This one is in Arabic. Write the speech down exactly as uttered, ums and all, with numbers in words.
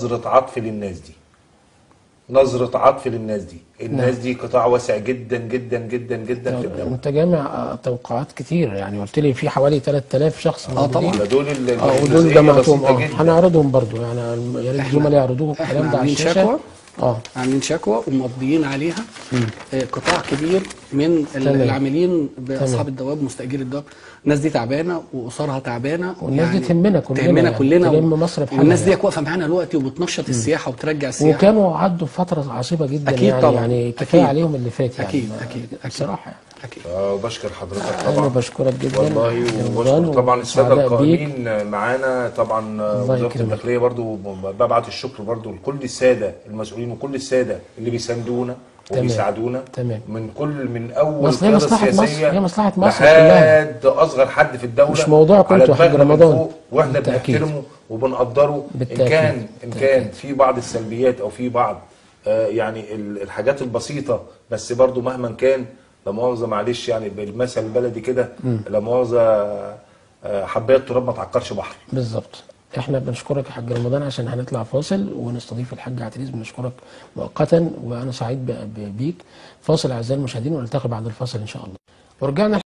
نظرة عطف للناس دي، نظرة عطف للناس دي. الناس نعم. دي قطاع واسع جدا جدا جدا جدا في الدولة. انت جامع توقعات كتير، يعني قلت لي في حوالي ثلاثة آلاف شخص اه طبعا. ده دول اه ودول جمعتهم. اه هنعرضهم برضو، يعني يا ريت الزملاء يعرضوهم الكلام ده على الشاشه. شكوى اه عاملين شكوى ومقضيين عليها. آه قطاع كبير من تمام. العاملين باصحاب الدواب مستاجير الدواب، الناس دي تعبانه واسرها تعبانه، والناس يعني دي تهمنا كلنا، تهمنا يعني كلنا تلم مصر بحالها، والناس دي يعني. واقفه معانا دلوقتي وبتنشط السياحه وبترجع السياحه، وكانوا عدوا فتره عصيبه جدا. أكيد يعني طبعا. يعني كفايه أكيد. عليهم اللي فات، يعني اكيد اكيد بصراحه يعني. اكيد. اه بشكر حضرتك انا طبعا بشكرك جدا والله، وبشكر طبعا الساده القائمين معانا طبعا، وزاره الداخليه برضو ببعت الشكر برضو لكل الساده المسؤولين وكل الساده اللي بيساندونا وبيساعدونا. تمام. من كل من اول القياده السياسيه هي مصلحه مصر كلها، لحد اصغر حد في الدوله، مش موضوع كنت يا حاج رمضان، واحنا بنحترمه وبنقدره. ان كان ان كان في بعض السلبيات او في بعض آه يعني الحاجات البسيطه، بس برضو مهما كان لا مؤاخذه معلش، يعني بالمثل البلدي كده، لا مؤاخذه حبايه تراب ما تعكرش بحر. بالظبط. احنا بنشكرك يا حاج رمضان عشان هنطلع فاصل ونستضيف الحاج عتريس. بنشكرك مؤقتا وانا سعيد بيك. فاصل اعزائي المشاهدين ونلتقي بعد الفاصل ان شاء الله. ورجعنا